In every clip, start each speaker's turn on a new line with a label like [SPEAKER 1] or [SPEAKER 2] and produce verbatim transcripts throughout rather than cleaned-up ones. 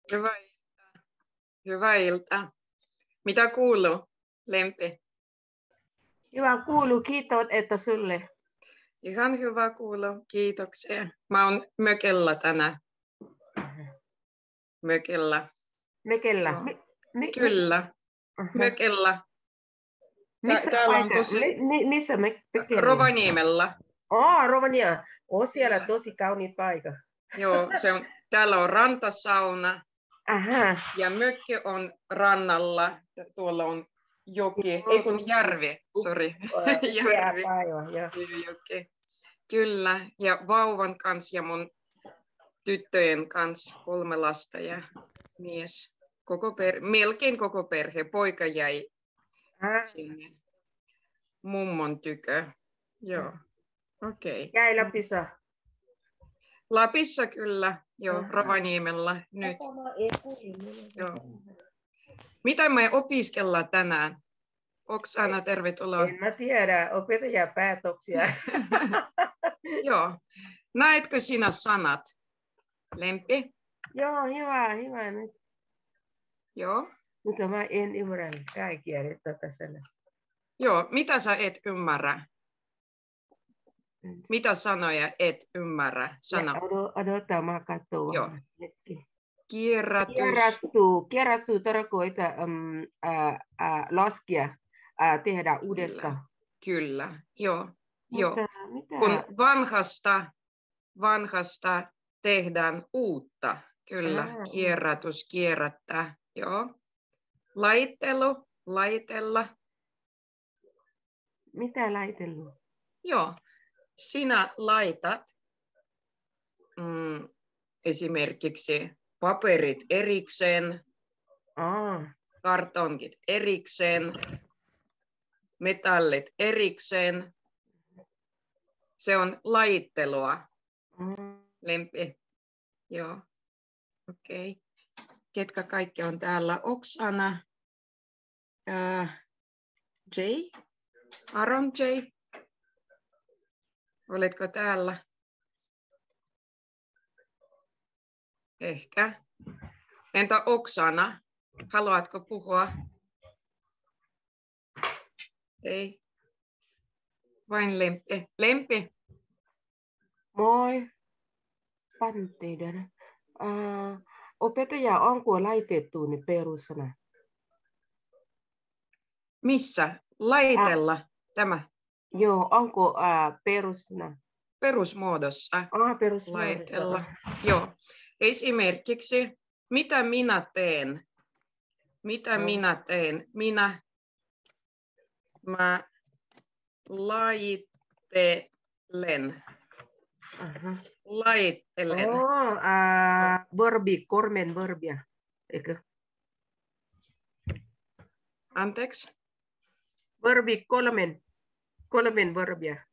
[SPEAKER 1] Hyvää iltaa. Hyvää iltaa. Mitä kuuluu, Lempi?
[SPEAKER 2] Hyvä kuuluu, kiitos, että sulle.
[SPEAKER 1] Ihan hyvä kuuluu, kiitoksia. Mä oon mökellä tänään. Mökellä.
[SPEAKER 2] Mökellä?
[SPEAKER 1] No.
[SPEAKER 2] Mi, mi,
[SPEAKER 1] Kyllä,
[SPEAKER 2] mi,
[SPEAKER 1] mökellä.
[SPEAKER 2] missä
[SPEAKER 1] Täällä on
[SPEAKER 2] paikka?
[SPEAKER 1] tosi...
[SPEAKER 2] Mi, mi, missä mökellä?
[SPEAKER 1] Rovaniemellä.
[SPEAKER 2] Oh, Rovaniemellä. Oh, siellä
[SPEAKER 1] Kyllä.
[SPEAKER 2] tosi kauniit paikka.
[SPEAKER 1] Joo, se on, täällä on rantasauna.
[SPEAKER 2] Aha.
[SPEAKER 1] Ja mökki on rannalla. Tuolla on joki, ei kun järvi, sori.
[SPEAKER 2] Järvi.
[SPEAKER 1] Joki. Kyllä, ja vauvan kanssa ja mun tyttöjen kanssa, kolme lasta ja mies. Koko per, melkein koko perhe. Poika jäi
[SPEAKER 2] Ah.
[SPEAKER 1] sinne mummon tykö. Joo, okei. Okay.
[SPEAKER 2] Jäi Lapissa?
[SPEAKER 1] Lapissa kyllä, joo, Rovaniemellä nyt. Joo. Mitä me opiskellaan tänään? Oksana, tervetuloa.
[SPEAKER 2] En mä tiedä, opettaja päätöksiä.
[SPEAKER 1] Joo. Näetkö sinä sanat? Lempi?
[SPEAKER 2] Joo, hyvä, hyvä nyt.
[SPEAKER 1] Joo.
[SPEAKER 2] Mutta mä en ymmärrä kaikkia tässä.
[SPEAKER 1] Joo, mitä sä et ymmärrä? Mitä sanoja et ymmärrä? Sano.
[SPEAKER 2] Odota, mä katson.
[SPEAKER 1] Joo. Kierrätys.
[SPEAKER 2] Kierrätys. Kierrätys tarkoittaa um, uh, uh, laskea, uh, tehdä uudestaan.
[SPEAKER 1] Kyllä, Kyllä. Joo.
[SPEAKER 2] Mutta,
[SPEAKER 1] Joo.
[SPEAKER 2] Mitä?
[SPEAKER 1] Kun vanhasta, vanhasta tehdään uutta. Kyllä,
[SPEAKER 2] Ah,
[SPEAKER 1] kierrätys, kierrättää. Joo. Laittelu, laitella.
[SPEAKER 2] Mitä laitelu?
[SPEAKER 1] Joo. Sinä laitat mm, esimerkiksi paperit erikseen,
[SPEAKER 2] Ah.
[SPEAKER 1] kartonkit erikseen, metallit erikseen. Se on lajittelua.
[SPEAKER 2] Mm.
[SPEAKER 1] Lempi. Joo. Okei. Okay. Ketkä kaikki on täällä? Oksana. Uh, Jay. Aron Jay. Oletko täällä? Ehkä. Entä Oksana? Haluatko puhua? Ei. Vain Lempi. Lempi.
[SPEAKER 2] Moi. Panteiden. Uh, opettaja, onko laitettu ne perussana?
[SPEAKER 1] Missä? Laitella. Ah. Tämä.
[SPEAKER 2] Joo, onko uh, perussana?
[SPEAKER 1] Perusmuodossa.
[SPEAKER 2] Ah, perusmuodossa.
[SPEAKER 1] Laitella. Joo. Esimerkiksi, mitä minä teen? Mitä oh. minä teen? Minä mä laittelen.
[SPEAKER 2] Aha.
[SPEAKER 1] Laittelen.
[SPEAKER 2] Oh, uh, verbi, kolmen verbia. Eikö?
[SPEAKER 1] Anteeksi?
[SPEAKER 2] Verbi kolmen. Kolmen verbia.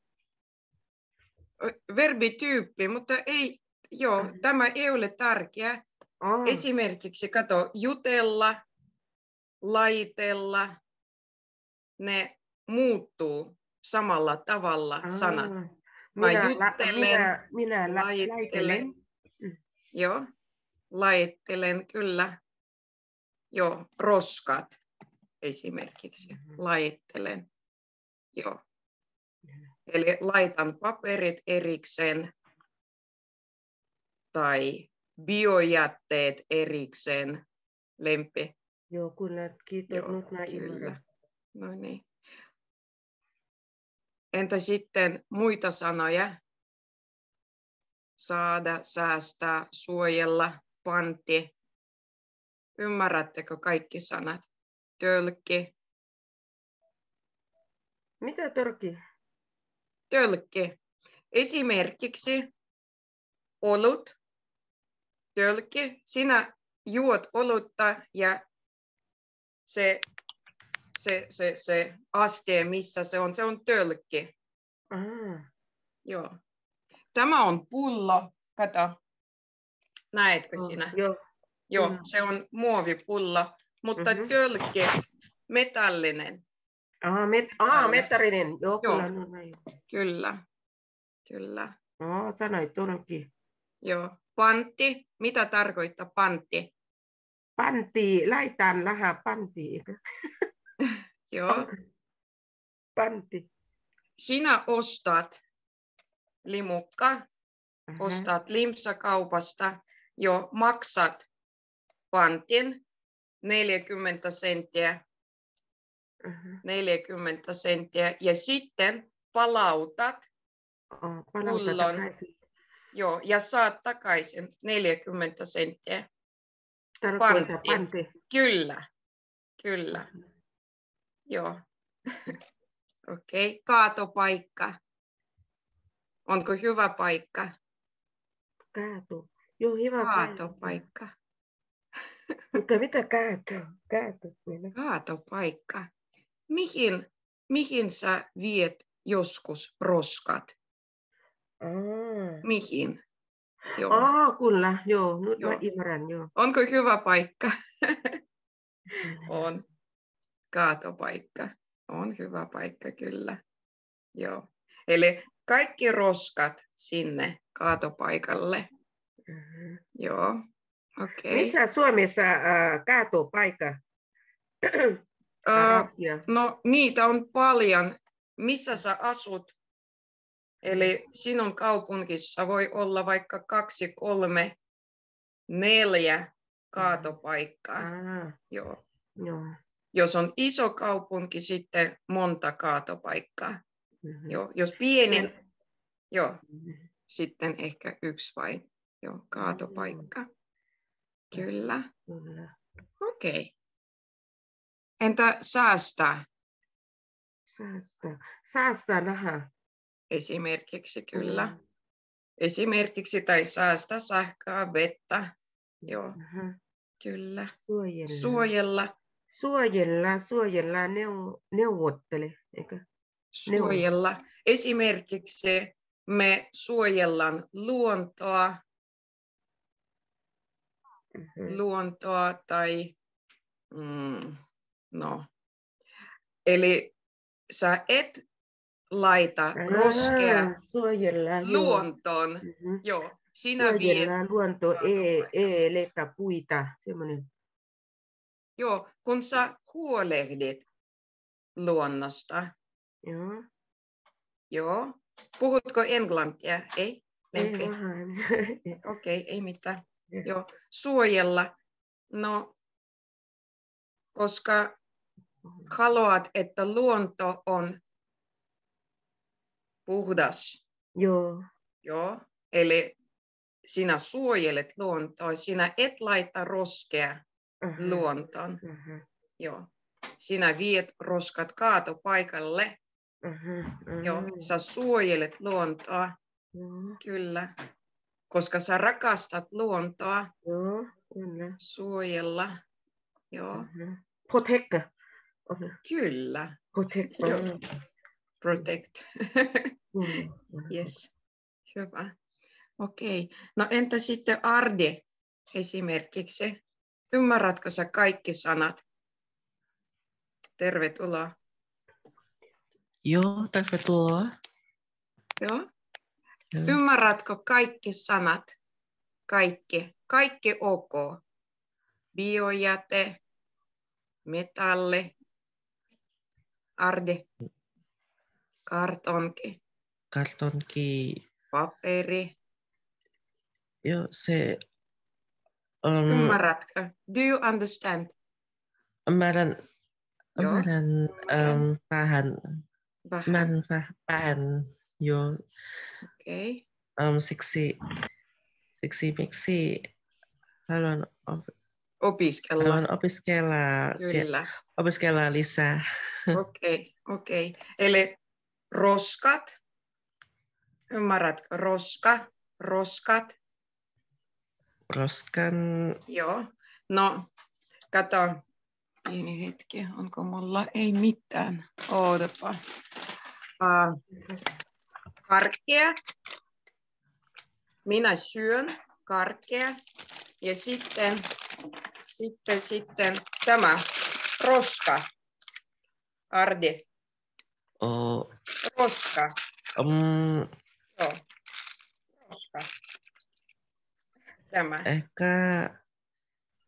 [SPEAKER 1] Verbityyppi, mutta ei, joo, mm. tämä ei ole tärkeä.
[SPEAKER 2] Oh.
[SPEAKER 1] Esimerkiksi, kato, jutella, laitella, ne muuttuu samalla tavalla oh. sanat. Mä
[SPEAKER 2] minä,
[SPEAKER 1] juttelen,
[SPEAKER 2] minä, minä
[SPEAKER 1] laittelen.
[SPEAKER 2] laittelen.
[SPEAKER 1] Joo, laittelen, kyllä. Joo, roskat esimerkiksi, mm-hmm. laittelen. Joo. Eli laitan paperit erikseen tai biojätteet erikseen. Lempi.
[SPEAKER 2] Joo, kyllä, kiitos.
[SPEAKER 1] Joo,
[SPEAKER 2] nyt mä
[SPEAKER 1] kyllä. No niin. Entä sitten muita sanoja? Saada, säästää, suojella, panti. Ymmärrättekö kaikki sanat? Tölkki.
[SPEAKER 2] Mitä tölkki?
[SPEAKER 1] Tölkki. Esimerkiksi olut. Tölkki. Sinä juot olutta ja se, se, se, se aste, missä se on, se on tölkki.
[SPEAKER 2] Ah.
[SPEAKER 1] Joo. Tämä on pullo. Kato. Näetkö
[SPEAKER 2] oh,
[SPEAKER 1] sinä?
[SPEAKER 2] Joo.
[SPEAKER 1] Joo,
[SPEAKER 2] mm.
[SPEAKER 1] se on muovipullo, mutta mm-hmm. tölkki, metallinen.
[SPEAKER 2] Ah, met, ah metallinen. Joo,
[SPEAKER 1] Joo.
[SPEAKER 2] Kyllä, no, näin.
[SPEAKER 1] Kyllä. Kyllä.
[SPEAKER 2] Oh, sanoit tölkki.
[SPEAKER 1] Joo. Pantti. Mitä tarkoittaa pantti?
[SPEAKER 2] panti, laitan laha panti. Eikö?
[SPEAKER 1] Joo.
[SPEAKER 2] Panti.
[SPEAKER 1] Sinä ostat limukka,
[SPEAKER 2] Aha.
[SPEAKER 1] ostat limsakaupasta, jo maksat pantin neljäkymmentä senttiä,
[SPEAKER 2] Aha.
[SPEAKER 1] neljäkymmentä senttiä ja sitten palautat
[SPEAKER 2] Oh, palauta
[SPEAKER 1] pullon,
[SPEAKER 2] takaisin.
[SPEAKER 1] joo, ja saat takaisin neljäkymmentä senttiä.
[SPEAKER 2] Tarkoittaa
[SPEAKER 1] Pantti.
[SPEAKER 2] panti.
[SPEAKER 1] Kyllä, kyllä,
[SPEAKER 2] Aha.
[SPEAKER 1] joo. Okei, okay. Kaatopaikka. Onko hyvä paikka?
[SPEAKER 2] Kaato. Joo, hyvä paikka.
[SPEAKER 1] Kaatopaikka.
[SPEAKER 2] Mutta mitä kaato? Kaato.
[SPEAKER 1] Kaatopaikka. Mihin, mihin sä viet joskus roskat?
[SPEAKER 2] Ah.
[SPEAKER 1] Mihin? Joo.
[SPEAKER 2] Ah, kyllä, joo. Nyt
[SPEAKER 1] Joo.
[SPEAKER 2] mä ymmärrän, joo.
[SPEAKER 1] Onko hyvä paikka? On. Kaatopaikka. On hyvä paikka, kyllä. Joo. Eli kaikki roskat sinne kaatopaikalle.
[SPEAKER 2] Uh-huh.
[SPEAKER 1] Joo. Okei.
[SPEAKER 2] Missä Suomessa äh, kaatopaikka?
[SPEAKER 1] Uh, no niitä on paljon. Missä sä asut? Eli sinun kaupungissa voi olla vaikka kaksi, kolme, neljä kaatopaikkaa.
[SPEAKER 2] Ah.
[SPEAKER 1] Joo.
[SPEAKER 2] Joo.
[SPEAKER 1] Jos on iso kaupunki, sitten monta kaatopaikkaa.
[SPEAKER 2] Mm-hmm.
[SPEAKER 1] Joo. Jos pieni,
[SPEAKER 2] Mm-hmm.
[SPEAKER 1] joo, sitten ehkä yksi vai joo, kaatopaikka.
[SPEAKER 2] Mm-hmm.
[SPEAKER 1] Kyllä.
[SPEAKER 2] Mm-hmm.
[SPEAKER 1] Okei. Okay. Entä säästää?
[SPEAKER 2] Säästää. Säästää rahaa.
[SPEAKER 1] Esimerkiksi kyllä.
[SPEAKER 2] Mm-hmm.
[SPEAKER 1] Esimerkiksi tai säästää sähköä, vettä. Joo,
[SPEAKER 2] Mm-hmm.
[SPEAKER 1] kyllä.
[SPEAKER 2] Suojella.
[SPEAKER 1] Suojella.
[SPEAKER 2] Suojella, suojella, neu, neuvottele, eikö?
[SPEAKER 1] Suojella. Esimerkiksi me suojellaan luontoa, mm-hmm. luontoa tai mm, no. Eli sä et laita roskea
[SPEAKER 2] suojella,
[SPEAKER 1] luontoon.
[SPEAKER 2] Joo. Mm-hmm.
[SPEAKER 1] Joo, sinä
[SPEAKER 2] suojella
[SPEAKER 1] viet
[SPEAKER 2] luonto, ei, ei leikkaa puita, semmoinen.
[SPEAKER 1] Joo, kun sä huolehdit luonnosta.
[SPEAKER 2] Joo.
[SPEAKER 1] Joo. Puhutko englantia? Ei?
[SPEAKER 2] Lempi. Ei vähän.
[SPEAKER 1] Okei, okay, ei mitään. Joo. Suojella. No, koska haluat, että luonto on puhdas.
[SPEAKER 2] Joo.
[SPEAKER 1] Joo. Eli sinä suojelet luontoa. Sinä et laita roskea uh-huh. luontoon. Uh-huh. Joo. Sinä viet roskat kaatopaikalle. Uh-huh. Uh-huh. Joo. Sä suojelet luontoa. Uh-huh. Kyllä. Koska sä rakastat luontoa.
[SPEAKER 2] Joo. Kyllä.
[SPEAKER 1] Suojella. Joo.
[SPEAKER 2] Uh-huh. Protect. Okay.
[SPEAKER 1] Kyllä.
[SPEAKER 2] Protect.
[SPEAKER 1] Joo. Protect.
[SPEAKER 2] uh-huh.
[SPEAKER 1] Yes. Hyvä. Okei. Okay. No entä sitten Ardi esimerkiksi? Ymmärrätkö sä kaikki sanat? Tervetuloa.
[SPEAKER 3] Joo, tervetuloa.
[SPEAKER 1] Joo. Ymmärrätkö kaikki sanat? Kaikki. Kaikki ok. Biojäte, metalli, Ardi, kartonki.
[SPEAKER 3] Kartonki.
[SPEAKER 1] Paperi.
[SPEAKER 3] Joo, se on...
[SPEAKER 1] Ymmärrätkö? Do you understand?
[SPEAKER 3] Ymmärrän, ymmärrän um, vähän.
[SPEAKER 1] Vähän.
[SPEAKER 3] Vähän, joo.
[SPEAKER 1] Okei.
[SPEAKER 3] Okay. Um, siksi, siksi miksi haluan, op,
[SPEAKER 1] opiskella.
[SPEAKER 3] haluan opiskella,
[SPEAKER 1] Kyllä.
[SPEAKER 3] Sie, opiskella lisää.
[SPEAKER 1] Okei, okay, okei. Okay. Eli roskat. Ymmärrätkö? Roska, roskat.
[SPEAKER 3] Roskan.
[SPEAKER 1] Joo. No, kato. Pieni hetki. Onko mulla? Ei mitään. Ootapa. Uh, karkkea. Minä syön karkkea. Ja sitten, sitten, sitten tämä roska. Ardi.
[SPEAKER 3] Oh.
[SPEAKER 1] Roska.
[SPEAKER 3] Um,
[SPEAKER 1] Joo. Roska. Tämä.
[SPEAKER 3] Ehkä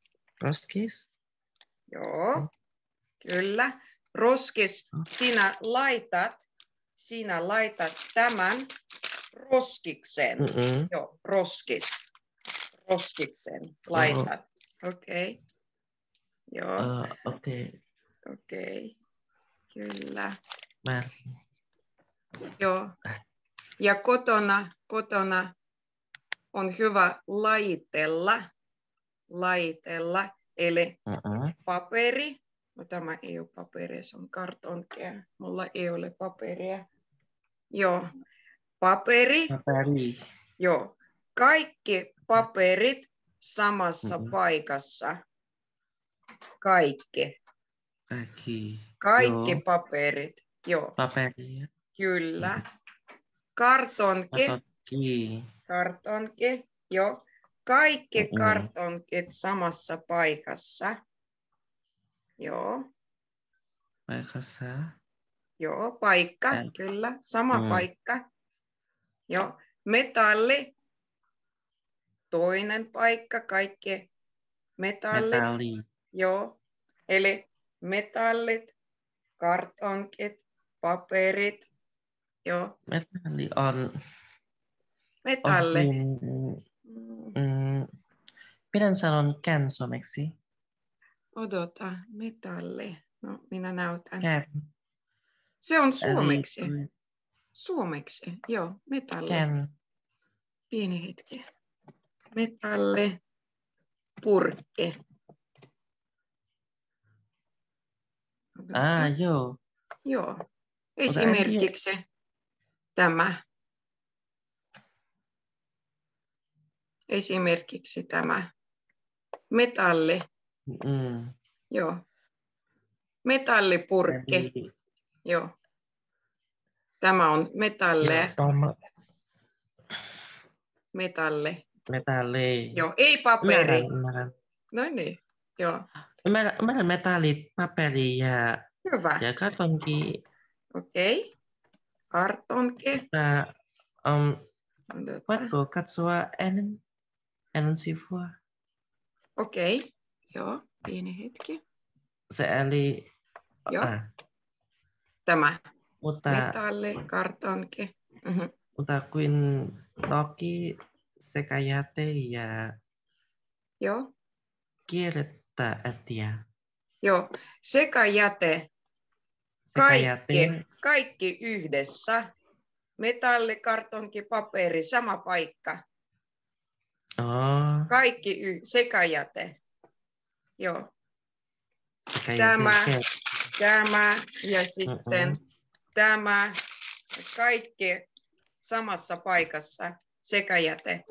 [SPEAKER 3] roskis.
[SPEAKER 1] Joo, kyllä. Roskis, sinä laitat, sinä laitat tämän roskikseen.
[SPEAKER 3] Mm-mm.
[SPEAKER 1] Joo, roskis. Roskiksen laitat. Okei. Okay. Joo,
[SPEAKER 3] Uh, Okei. Okay.
[SPEAKER 1] okei. Okay. Kyllä.
[SPEAKER 3] Mä...
[SPEAKER 1] Joo. Ja kotona, kotona on hyvä lajitella. Lajitella. Eli
[SPEAKER 3] Mm-mm.
[SPEAKER 1] paperi. No tämä ei ole paperia, se on kartonkia. Mulla ei ole paperia. Joo. Paperi.
[SPEAKER 3] Paperi.
[SPEAKER 1] Joo. Kaikki paperit samassa
[SPEAKER 3] Mm-mm.
[SPEAKER 1] paikassa. Kaikki.
[SPEAKER 3] Kaikki.
[SPEAKER 1] Kaikki
[SPEAKER 3] Joo.
[SPEAKER 1] paperit. Joo.
[SPEAKER 3] Paperi.
[SPEAKER 1] Kyllä. Kartonki.
[SPEAKER 3] Kartonki.
[SPEAKER 1] Kartonki. Joo. Kaikki
[SPEAKER 3] Mm-mm.
[SPEAKER 1] kartonkit samassa paikassa. Joo.
[SPEAKER 3] Paikassa.
[SPEAKER 1] Joo, paikka.
[SPEAKER 3] Ä-
[SPEAKER 1] Kyllä. Sama
[SPEAKER 3] Mm.
[SPEAKER 1] paikka. Joo. Metalli. Toinen paikka. Kaikki metallit.
[SPEAKER 3] Metalli.
[SPEAKER 1] Joo. Eli metallit, kartonkit, paperit. Joo.
[SPEAKER 3] Metalli on...
[SPEAKER 1] Metalli.
[SPEAKER 3] On
[SPEAKER 1] Mm.
[SPEAKER 3] mm, miten sanon kän suomeksi?
[SPEAKER 1] Odota, metalli. No, minä näytän.
[SPEAKER 3] Kän.
[SPEAKER 1] Se on
[SPEAKER 3] Eli
[SPEAKER 1] suomeksi. Suomeksi, joo, metalli.
[SPEAKER 3] kän.
[SPEAKER 1] Pieni hetki. Metalli, purkki. Odota.
[SPEAKER 3] Ah, joo.
[SPEAKER 1] Joo. Esimerkiksi tämä. Esimerkiksi tämä. Metalli.
[SPEAKER 3] Mm.
[SPEAKER 1] Joo. Metallipurkki.
[SPEAKER 3] Eli,
[SPEAKER 1] Joo. Tämä on metalli.
[SPEAKER 3] joo, tomma,
[SPEAKER 1] Metalli.
[SPEAKER 3] metalli.
[SPEAKER 1] Joo, ei paperi.
[SPEAKER 3] Ymmärrän, ymmärrän.
[SPEAKER 1] No niin, joo.
[SPEAKER 3] Ymmärrän, ymmärrän metallit, paperi ja,
[SPEAKER 1] Hyvä.
[SPEAKER 3] ja kartonki.
[SPEAKER 1] Okei. Okay. Kartonki.
[SPEAKER 3] Mutta, um,
[SPEAKER 1] Odota.
[SPEAKER 3] voitko katsoa ennen, ennen sivua?
[SPEAKER 1] Okei. Okay. Joo, pieni hetki.
[SPEAKER 3] Se eli...
[SPEAKER 1] Joo.
[SPEAKER 3] Ah,
[SPEAKER 1] Tämä.
[SPEAKER 3] mutta,
[SPEAKER 1] Metalli, kartonki. Mm-hmm.
[SPEAKER 3] mutta kuin toki sekä jäte ja
[SPEAKER 1] Joo.
[SPEAKER 3] kierrettä etsiä.
[SPEAKER 1] Joo. Sekajäte.
[SPEAKER 3] Sekä
[SPEAKER 1] Kaikki,
[SPEAKER 3] jäte.
[SPEAKER 1] kaikki yhdessä. Metalli, kartonki, paperi, sama paikka.
[SPEAKER 3] Oh,
[SPEAKER 1] Kaikki y- sekajäte. Joo.
[SPEAKER 3] sekä
[SPEAKER 1] Tämä,
[SPEAKER 3] jäte.
[SPEAKER 1] tämä ja sitten
[SPEAKER 3] Mm-mm.
[SPEAKER 1] tämä. Kaikki samassa paikassa. Sekajäte.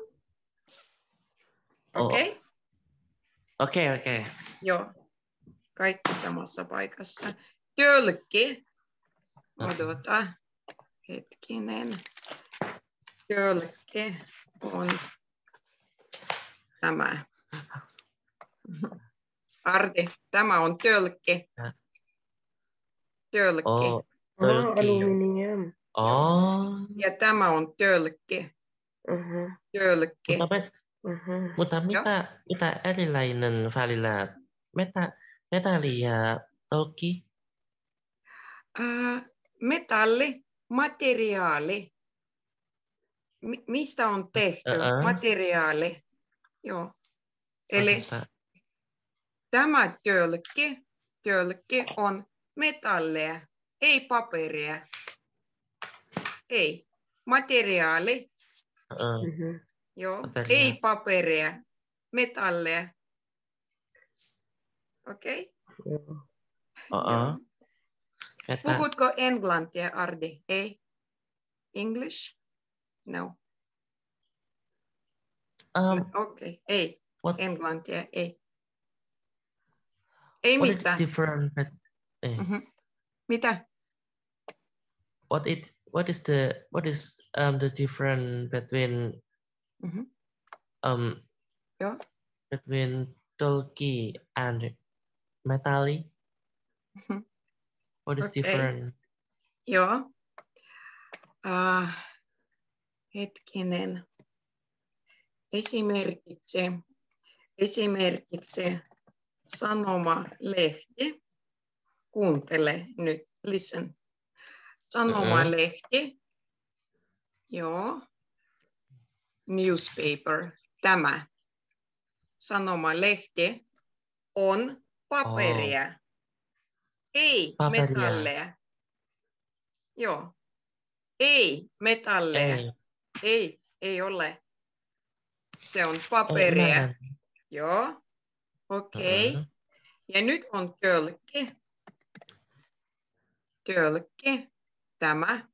[SPEAKER 1] Okei? Okay?
[SPEAKER 3] Okei, okay, okei. Okay.
[SPEAKER 1] Joo. Kaikki samassa paikassa. Tölkki. Odota. Hetkinen. Tölkki on tämä. Arti, tämä on tölkki. Tölkki.
[SPEAKER 3] Oh,
[SPEAKER 2] Oh, aluminium.
[SPEAKER 3] Oh.
[SPEAKER 1] Ja tämä on tölkki.
[SPEAKER 2] Uh-huh.
[SPEAKER 1] Tölkki.
[SPEAKER 3] Mutta, me,
[SPEAKER 2] Uh-huh.
[SPEAKER 3] mutta mitä, mitä erilainen välillä meta, metalli ja tolkki?
[SPEAKER 1] Uh, metalli, materiaali. M- mistä on tehty?
[SPEAKER 3] Uh-uh.
[SPEAKER 1] Materiaali. Joo. Eli
[SPEAKER 3] Oikeastaan.
[SPEAKER 1] tämä tölkki, tölkki on metallia, ei paperia. Ei. Materiaali.
[SPEAKER 3] Uh-uh.
[SPEAKER 2] Uh-huh.
[SPEAKER 1] Joo.
[SPEAKER 3] Materiaali.
[SPEAKER 1] Ei paperia. Metallia. Okei? Okay?
[SPEAKER 3] Uh-uh. Meta,
[SPEAKER 1] Puhutko englantia, Ardi? Ei. English? No.
[SPEAKER 3] um,
[SPEAKER 1] no Okei. Okay. Ei.
[SPEAKER 3] what,
[SPEAKER 1] Englantia, ei. Ei
[SPEAKER 3] what is
[SPEAKER 1] mitään.
[SPEAKER 3] different? Eh.
[SPEAKER 1] Mm-hmm. Mitä?
[SPEAKER 3] What it what is the what is um the difference between
[SPEAKER 1] Mm-hmm.
[SPEAKER 3] um
[SPEAKER 1] Joo.
[SPEAKER 3] between tolki and metalli?
[SPEAKER 1] Mm-hmm.
[SPEAKER 3] What is
[SPEAKER 1] Okay.
[SPEAKER 3] different?
[SPEAKER 1] Joo. Uh, hetkinen. Esimerkiksi, esimerkiksi sanomalehti. Kuuntele nyt, listen. Sanomalehti. Joo. Newspaper. Tämä sanomalehti on paperia. Oh. Ei
[SPEAKER 3] Paperia.
[SPEAKER 1] metalleja. Joo. Ei metalleja.
[SPEAKER 3] Ei.
[SPEAKER 1] Ei, ei ole. Se on paperia.
[SPEAKER 3] Ei,
[SPEAKER 1] Joo. Okei. Okay.
[SPEAKER 3] Mm-hmm.
[SPEAKER 1] Ja nyt on tölkki. Tölkki. Tämä.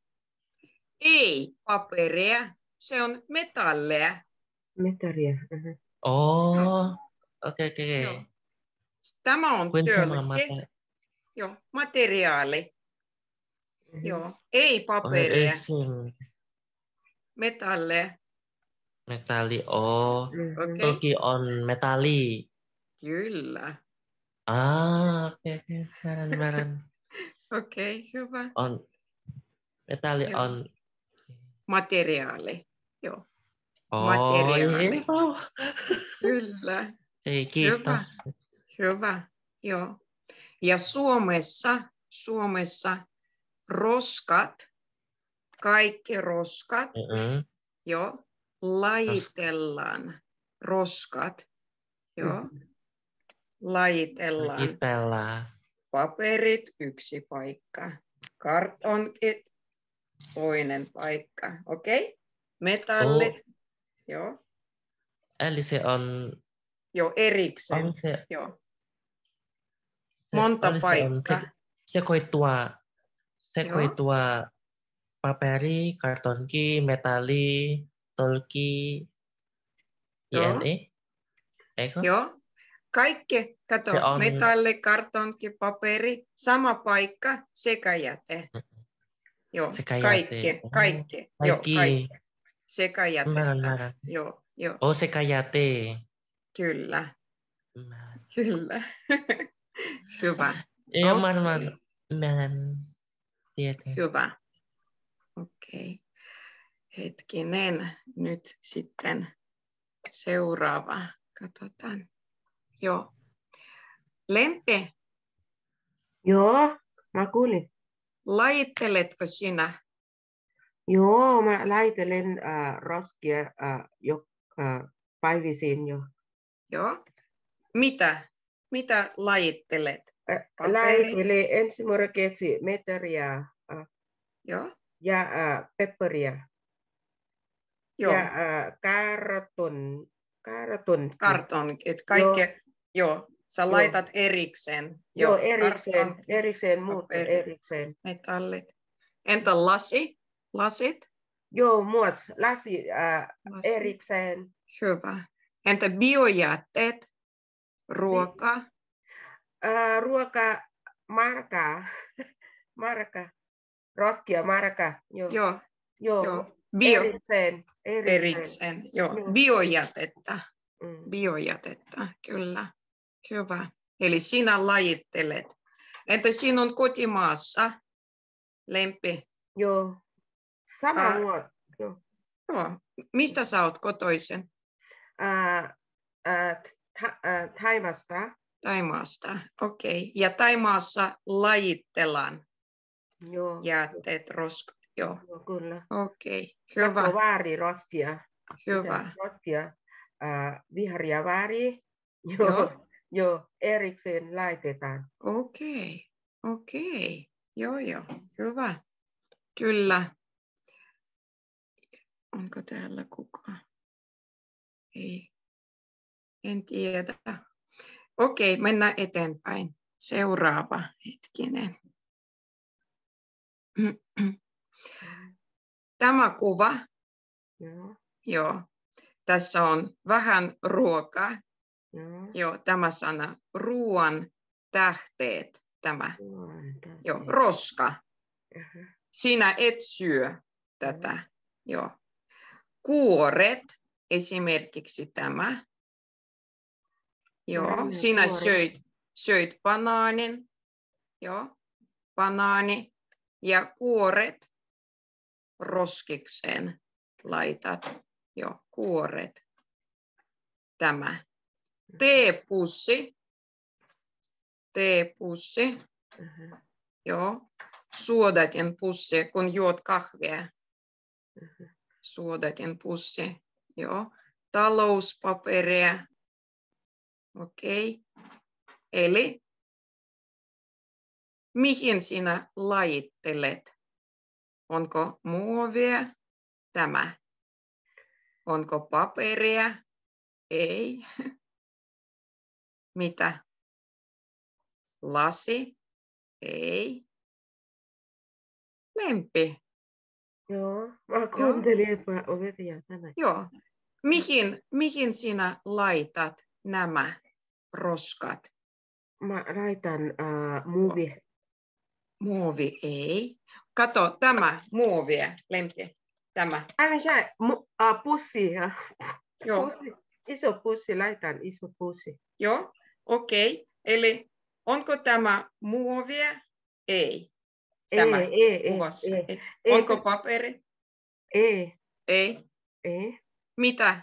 [SPEAKER 1] Ei paperia. Se on metalleja.
[SPEAKER 2] Metallia. Uh-huh.
[SPEAKER 3] Oh. Okei, okay, okei. Okay.
[SPEAKER 1] Tämä on
[SPEAKER 3] Kuin
[SPEAKER 1] tölkki.
[SPEAKER 3] Mate-
[SPEAKER 1] Joo, materiaali.
[SPEAKER 2] Uh-huh.
[SPEAKER 1] Joo, ei paperia.
[SPEAKER 3] Oh,
[SPEAKER 1] metalleja.
[SPEAKER 3] Metalli. Oh.
[SPEAKER 2] Uh-huh.
[SPEAKER 1] Okay.
[SPEAKER 3] Toki on metalli.
[SPEAKER 1] Kyllä.
[SPEAKER 3] Ah, okei, okay, okei. Okay. Määrän, määrän.
[SPEAKER 1] Okei, okay, hyvä.
[SPEAKER 3] On. Metalli
[SPEAKER 1] Joo.
[SPEAKER 3] on.
[SPEAKER 1] Materiaali. Joo.
[SPEAKER 3] Oh,
[SPEAKER 1] Materiaali.
[SPEAKER 3] Joo.
[SPEAKER 1] Kyllä.
[SPEAKER 3] Ei, kiitos.
[SPEAKER 1] Hyvä. Hyvä. Joo. Ja Suomessa, Suomessa roskat, kaikki roskat,
[SPEAKER 3] Mm-hmm.
[SPEAKER 1] joo, lajitellaan. Roskat, joo, lajitellaan.
[SPEAKER 3] Lajitellaan.
[SPEAKER 1] Paperit, yksi paikka. Kartonkit, toinen paikka. Okei? Okay? Metallit, oh. Joo.
[SPEAKER 3] Eli se on...
[SPEAKER 1] Joo, erikseen.
[SPEAKER 3] On se...
[SPEAKER 1] Joo.
[SPEAKER 3] Se,
[SPEAKER 1] Monta
[SPEAKER 3] se
[SPEAKER 1] paikkaa.
[SPEAKER 3] Se, sekoitua, sekoitua paperi, kartonki, metalli, tolki, jne. Eikö?
[SPEAKER 1] Joo. Kaikki, kato, on... metalli, kartonki, paperi, sama paikka, sekajäte. Joo,
[SPEAKER 3] sekajäte.
[SPEAKER 1] kaikki, kaikki.
[SPEAKER 3] Oh,
[SPEAKER 1] Joo, kaikki. Sekajätettä.
[SPEAKER 3] Määrän, määrän.
[SPEAKER 1] Joo, joo.
[SPEAKER 3] Oh, sekajäte.
[SPEAKER 1] Kyllä.
[SPEAKER 3] Määrän.
[SPEAKER 1] Kyllä. Hyvä.
[SPEAKER 3] Joo,
[SPEAKER 1] okay.
[SPEAKER 3] varmaan määrän tietää.
[SPEAKER 1] Hyvä. Okei. Okay. Hetkinen. Nyt sitten seuraava. Katsotaan. Joo. Lempe.
[SPEAKER 2] Joo, mä kuulin.
[SPEAKER 1] Lajitteletko sinä?
[SPEAKER 2] Joo, mä laitelen äh, roskia äh, jo äh, päivisin jo.
[SPEAKER 1] Joo. Mitä? Mitä lajittelet?
[SPEAKER 2] Äh, Lajittelen ensimmäiseksi meteria äh,
[SPEAKER 1] Joo.
[SPEAKER 2] ja äh, pepperia.
[SPEAKER 1] Joo.
[SPEAKER 2] Ja äh, karton. Karton.
[SPEAKER 1] Kartonkit. Kaikki. Joo. Joo. Sä joo. laitat erikseen.
[SPEAKER 2] Joo, joo erikseen. Karton, erikseen, muut erikseen.
[SPEAKER 1] Metallit. Entä lasi? Lasit?
[SPEAKER 2] Joo, myös lasi, äh, lasi erikseen.
[SPEAKER 1] Hyvä. Entä biojätteet? Ruoka?
[SPEAKER 2] Äh, ruoka, marka. marka. Roskia, marka. Joo.
[SPEAKER 1] Joo.
[SPEAKER 2] Joo.
[SPEAKER 1] Joo. Bio.
[SPEAKER 2] Erikseen.
[SPEAKER 1] Erikseen. Erikseen. Joo. Joo. Biojätettä. Mm. Biojätettä, kyllä. Hyvä. Eli sinä lajittelet. Entä sinun kotimaassa? Lempi?
[SPEAKER 2] Joo. Sama
[SPEAKER 1] äh,
[SPEAKER 2] muoto. Joo.
[SPEAKER 1] Joo. Mistä sä oot kotoisin?
[SPEAKER 2] Äh, äh, ta- äh, Taimaasta.
[SPEAKER 1] Taimaasta, okei. Okay. Ja Taimaassa lajitellaan
[SPEAKER 2] joo.
[SPEAKER 1] jätteet, roskat. Joo.
[SPEAKER 2] Joo, kyllä.
[SPEAKER 1] Okei, okay. Hyvä.
[SPEAKER 2] Katso väri roskia.
[SPEAKER 1] Hyvä.
[SPEAKER 2] Roskia, äh, vihreä väri. Joo. Joo. Joo, erikseen laitetaan.
[SPEAKER 1] Okei, okay. okei. Okay. Joo, joo. Hyvä. Kyllä. Onko täällä kukaan? Ei. En tiedä. Okei, okay, mennään eteenpäin. Seuraava hetkinen. Tämä kuva.
[SPEAKER 2] Joo.
[SPEAKER 1] Joo. Tässä on vähän ruokaa.
[SPEAKER 2] Joo.
[SPEAKER 1] Joo, tämä sana ruoan tähteet. Tämä.
[SPEAKER 2] Ruoan tähteet.
[SPEAKER 1] Joo, roska.
[SPEAKER 2] Uh-huh.
[SPEAKER 1] Sinä et syö tätä. Uh-huh. Joo. Kuoret, esimerkiksi tämä. Joo, Banaani, sinä söit, söit banaanin. Joo, banaani. Ja kuoret roskikseen laitat. Joo, kuoret. Tämä. Teepussi. teepussi.
[SPEAKER 2] Uh-huh.
[SPEAKER 1] Joo. Suodatin pussi, kun juot kahvia.
[SPEAKER 2] Uh-huh.
[SPEAKER 1] Suodatin pussi. Joo. Talouspaperia. Okei. Okay. Eli mihin sinä lajittelet? Onko muovia? Tämä. Onko paperia? Ei. Mitä? Lasi? Ei. Lempi.
[SPEAKER 2] Joo, mä kuuntelin, että mä opetin sana.
[SPEAKER 1] Joo. Mihin, mihin sinä laitat nämä roskat?
[SPEAKER 2] Mä laitan uh, muovi.
[SPEAKER 1] Muovi ei. Kato, tämä muovia, lempi. Tämä.
[SPEAKER 2] Ai se, mu- uh, pussi. Uh,
[SPEAKER 1] Joo.
[SPEAKER 2] pussi. Iso pussi, laitan iso pussi.
[SPEAKER 1] Joo, okei. Okay. Eli onko tämä muovia? Ei. Tämä
[SPEAKER 2] ei, ei,
[SPEAKER 1] kuvassa.
[SPEAKER 2] ei,
[SPEAKER 1] ei.
[SPEAKER 2] ei.
[SPEAKER 1] Onko paperi?
[SPEAKER 2] Ei.
[SPEAKER 1] Ei.
[SPEAKER 2] Ei.
[SPEAKER 1] Mitä?